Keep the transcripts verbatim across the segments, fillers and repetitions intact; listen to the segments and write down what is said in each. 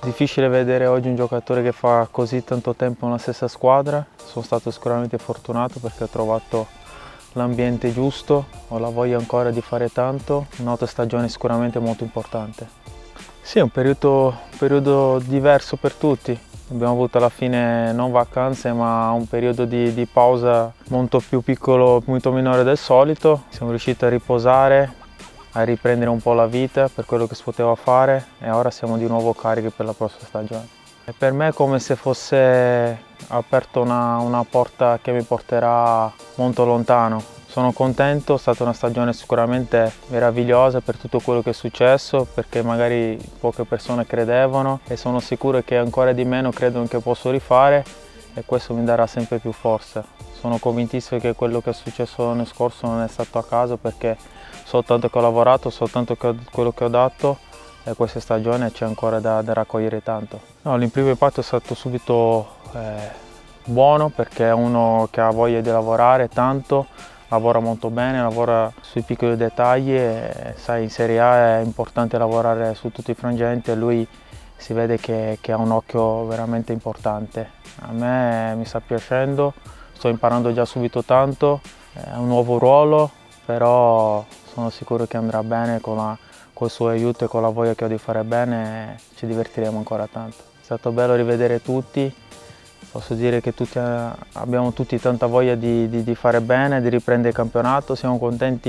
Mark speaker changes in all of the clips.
Speaker 1: Difficile vedere oggi un giocatore che fa così tanto tempo nella stessa squadra. Sono stato sicuramente fortunato perché ho trovato l'ambiente giusto, ho la voglia ancora di fare tanto, un'altra stagione sicuramente molto importante. Sì, è un periodo, un periodo diverso per tutti. Abbiamo avuto alla fine non vacanze ma un periodo di, di pausa molto più piccolo, molto minore del solito. Siamo riusciti a riposare, a riprendere un po' la vita per quello che si poteva fare e ora siamo di nuovo carichi per la prossima stagione. E per me è come se fosse aperto una, una porta che mi porterà molto lontano. Sono contento, è stata una stagione sicuramente meravigliosa per tutto quello che è successo, perché magari poche persone credevano e sono sicuro che ancora di meno credono che posso rifare e questo mi darà sempre più forza. Sono convintissimo che quello che è successo l'anno scorso non è stato a caso perché soltanto che ho lavorato, soltanto che ho, quello che ho dato e questa stagione c'è ancora da, da raccogliere tanto. No, l'imprimo impatto è stato subito eh, buono perché è uno che ha voglia di lavorare tanto, lavora molto bene, lavora sui piccoli dettagli e sai, in Serie A è importante lavorare su tutti i frangenti e lui si vede che, che ha un occhio veramente importante. A me mi sta piacendo, sto imparando già subito tanto, è un nuovo ruolo, però sono sicuro che andrà bene con, la, con il suo aiuto e con la voglia che ho di fare bene, ci divertiremo ancora tanto. È stato bello rivedere tutti, posso dire che tutti, abbiamo tutti tanta voglia di, di, di fare bene, di riprendere il campionato, siamo contenti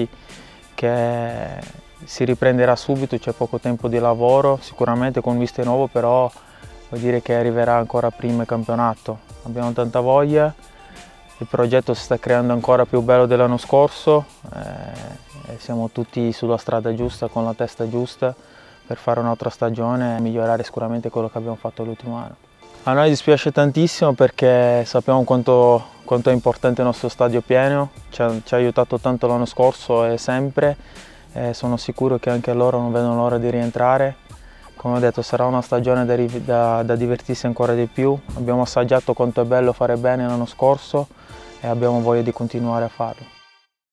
Speaker 1: che si riprenderà subito, c'è poco tempo di lavoro, sicuramente con un mister nuovo, però vuol dire che arriverà ancora prima il campionato. Abbiamo tanta voglia, il progetto si sta creando ancora più bello dell'anno scorso eh, e siamo tutti sulla strada giusta, con la testa giusta per fare un'altra stagione e migliorare sicuramente quello che abbiamo fatto l'ultimo anno. A noi dispiace tantissimo perché sappiamo quanto, quanto è importante il nostro stadio pieno, ci ha, ci ha aiutato tanto l'anno scorso e sempre. E sono sicuro che anche loro non vedono l'ora di rientrare. Come ho detto, sarà una stagione da, da, da divertirsi ancora di più. Abbiamo assaggiato quanto è bello fare bene l'anno scorso e abbiamo voglia di continuare a farlo.